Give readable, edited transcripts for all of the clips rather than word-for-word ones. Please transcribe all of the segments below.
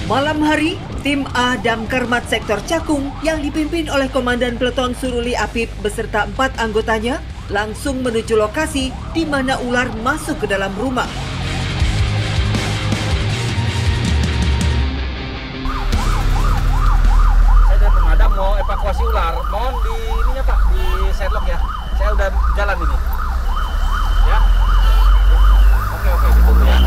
Malam hari, tim A Damkarmat Sektor Cakung yang dipimpin oleh Komandan Peleton Suruli Apip beserta 4 anggotanya langsung menuju lokasi di mana ular masuk ke dalam rumah. Saya dari pemadam mau evakuasi ular, mohon di ininya Pak, di Sherlock ya. Saya udah jalan ini. Ya. Oke, ditunggu ya.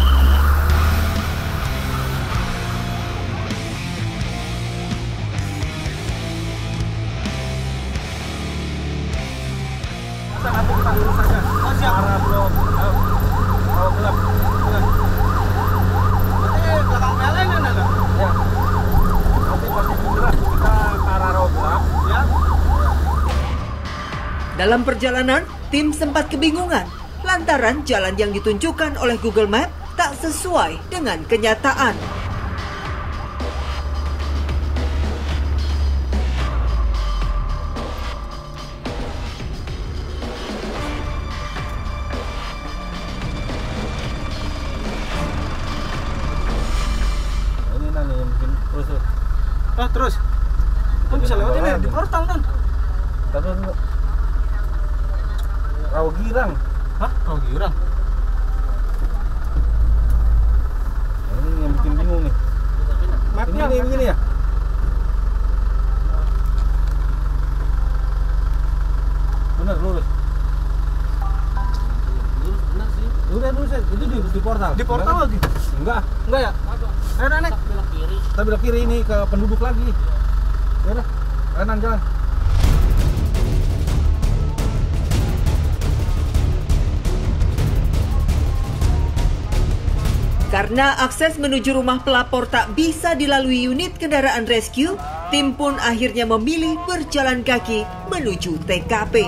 Nanti kita urus saja. Oh, siap. Arah belum. Oh, gelap. Nanti belakang PLN ada? Ya. Nanti posisi jelas kita ke arah roh gelap, ya. Dalam perjalanan, tim sempat kebingungan lantaran jalan yang ditunjukkan oleh Google Map tak sesuai dengan kenyataan. Terus. Kamu bisa lewat ini di portal kan? Tapi Rawa Girang. Hah? Rawa Girang? Ini yang bikin bingung nih. Mapnya ini begini ya? Benar, lurus. Benar sih. Udah lurus, itu di portal. Di portal lagi? Enggak ya? Ayo naik. Kita belok kiri ini ke penduduk lagi. Ya udah, kanan jalan. Karena akses menuju rumah pelapor tak bisa dilalui unit kendaraan rescue, tim pun akhirnya memilih berjalan kaki menuju TKP.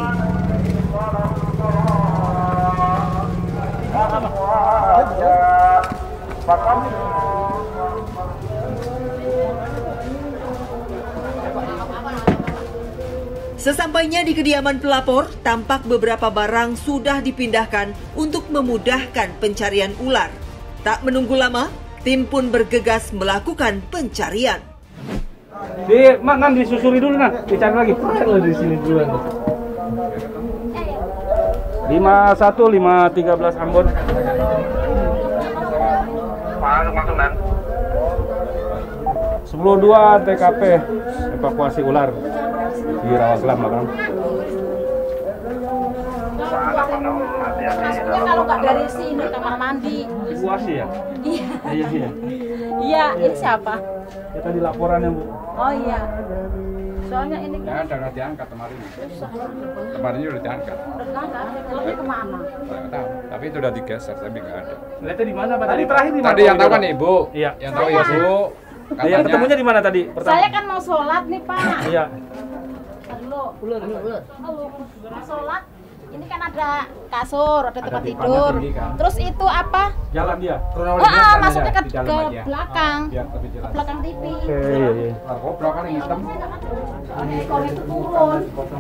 Sesampainya di kediaman pelapor, tampak beberapa barang sudah dipindahkan untuk memudahkan pencarian ular. Tak menunggu lama, tim pun bergegas melakukan pencarian. Nan disusuri dulu dicari lagi. Kalau di sini duluan. 51 513 Ambon. Masuk Nan. 10.2 TKP evakuasi ular di Rawa Gelap, Bang. Masuknya kalau nggak dari sini kamar mandi. Evakuasi ya? Iya. Iya, ini siapa? Ya tadi laporannya, Bu. Oh iya. Soalnya ini kan udah diangkat kemarin. Kemarin udah diangkat. Telurnya kemana? Nggak tahu. Tapi itu udah digeser, tapi nggak ada. Lihatnya di mana Pak? Tadi terakhir di mana? Tadi yang tahu kan Ibu. Iya. Yang tahu Ibu. Yang ketemunya di mana tadi? Saya kan mau sholat nih Pak. Iya. Ular. Mau sholat. Ini kan ada kasur, ada tempat tidur. Kan? Terus itu apa? Jalan dia. Masuknya ke belakang. Ke belakang TV. Iya. Belakang hitam. Ekor itu turun.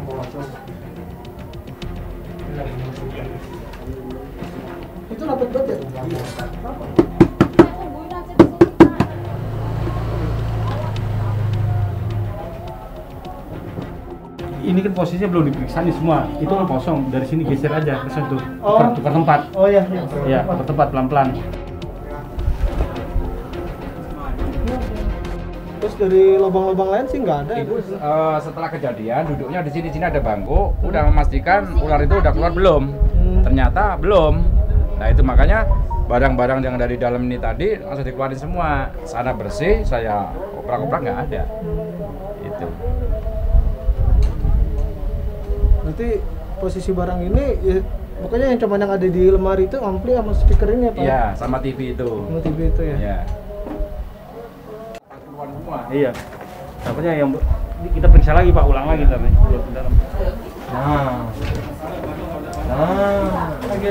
Itu dapat berapa ya? Ini kan posisinya belum diperiksa nih semua. Itu kan kosong. Dari sini geser aja ke situ. Tukar tempat. Oh iya. Iya, tukar tempat pelan-pelan. Terus dari lubang-lubang lain sih nggak ada. Ibu setelah kejadian duduknya di sini ada bangku, udah memastikan ular itu udah keluar belum? Ternyata belum. Nah itu makanya barang-barang yang dari dalam ini tadi langsung dikeluarin semua. Sana bersih, saya oprak-oprak nggak ada. Itu. Nanti posisi barang ini ya, pokoknya yang cuman yang ada di lemari itu ampli sama speaker ini ya Pak? Iya, sama TV itu. Sama TV itu ya? Iya. Iya. Takutnya yang kita periksa lagi Pak, ulang lagi ntar nih. Dalam. Oke.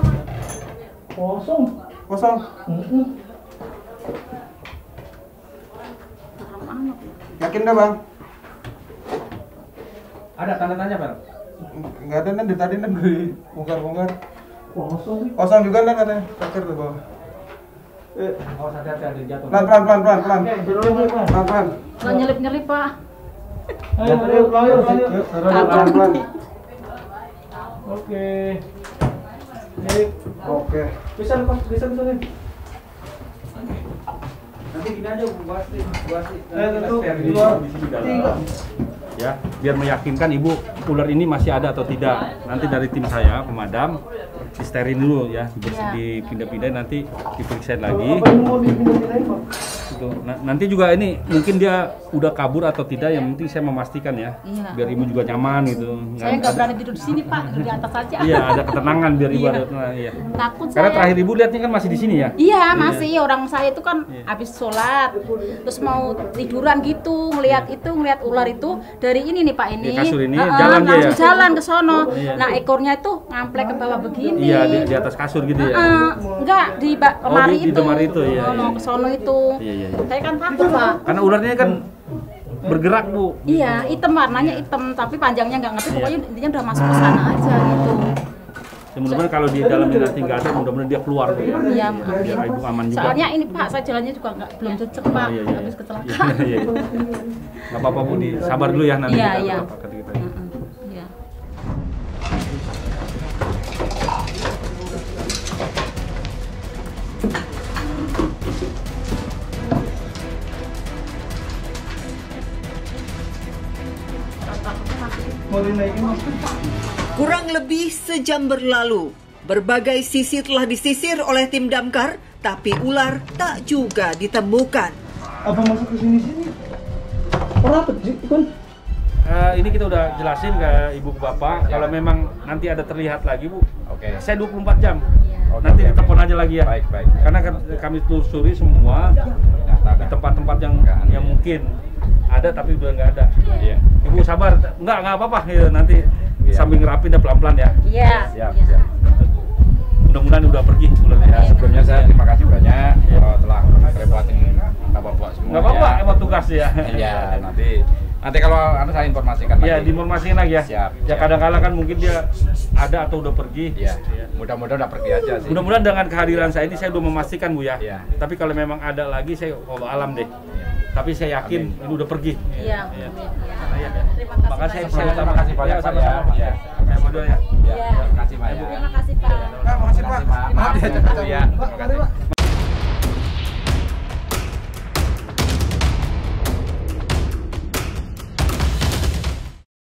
Kosong. Yakin dah Bang? Ada tanda tanya Pak? Nggak ada dari tadi dari bongkar-bongkar. Kosong juga katanya. Paker tuh bawah. Awas hati-hati ada yang jatuh. Pelan-pelan. Nggak nyelip-nyelip, Pak. Ayo, pelan-pelan. Oke. Oke. Bisa nih. Nanti gini aja Bu Basti. Ya, biar meyakinkan Ibu ular ini masih ada atau tidak. Nanti dari tim saya pemadam disterilin dulu ya, dipindah-pindah nanti diperiksa lagi. Gitu. Nanti juga ini mungkin dia udah kabur atau tidak, yang penting saya memastikan ya, biar Ibu juga nyaman gitu. Saya nggak berani tidur di sini, Pak, tidur di atas aja. Iya, ada ketenangan biar Ibu ada ketenangan. Iya. Takut Karena saya. terakhir Ibu lihatnya kan masih di sini ya? Iya, masih. Orang saya itu kan habis sholat, terus mau tiduran gitu, ngelihat ular itu dari ini nih Pak ini. Ya, kasur ini, jalan dia langsung ya? jalan ke sono. Iya. Nah, ekornya itu ngamplek ke bawah begini. Iya, di atas kasur gitu ya? Enggak, di lemari di lemari itu, iya, mau iya. ke sono itu. Iya. Saya kan takut, Pak. Karena ularnya kan bergerak Bu. Iya, hitam warnanya hitam, tapi panjangnya nggak ngerti. Pokoknya intinya udah masuk ke sana aja gitu. Ya, mudah-mudahan kalau di dalamnya nanti nggak ada, mudah-mudahan dia keluar. Iya, Biar Ibu aman juga. soalnya ini Pak, saya jalannya juga belum cocok Pak, Iya. habis kecelakaan. Iya. Nggak apa-apa Bu, sabar dulu ya nanti Iya, kita iya. kata kita. Iya. Mau dinaikin Mas? Kurang lebih sejam berlalu, berbagai sisi telah disisir oleh tim damkar, tapi ular tak juga ditemukan. Apa masuk ke sini? Apa sih, Kun? Ini kita udah jelasin ke Ibu ke Bapak, kalau memang nanti ada terlihat lagi Bu, Oke. saya 24 jam. Oke, Nanti oke. ditelepon aja lagi ya. Baik. Karena kami telusuri semua di tempat-tempat yang mungkin ada tapi udah nggak ada. Iya. Ibu sabar, nggak apa-apa ya, nanti Iya. sambil ngerapin dan pelan-pelan ya. Iya. Siap. Mudah-mudahan udah pergi ularnya. Ya, sebelumnya saya terima kasih banyak telah merepotin Bapak semua. Nggak apa-apa, emang tugas ya. Iya, nanti kalau saya informasikan lagi. Ya, diinformasikan lagi ya. Siap. Ya kadang-kadang kan mungkin dia ada atau udah pergi. Iya. Mudah-mudahan udah pergi aja sih. Mudah-mudahan dengan kehadiran saya ini saya udah memastikan Bu ya. Iya. Tapi kalau memang ada lagi saya alam deh. Tapi saya yakin ini udah pergi. Iya. Iya. Iya. Terima kasih. Makasih Pak. saya Terima kasih banyak, Pak, sama-sama. ya. Saya mau doa ya. Ya, terima kasih banyak. Terima kasih Pak. Terima kasih, Pak. Maaf ya, ya. Terima kasih.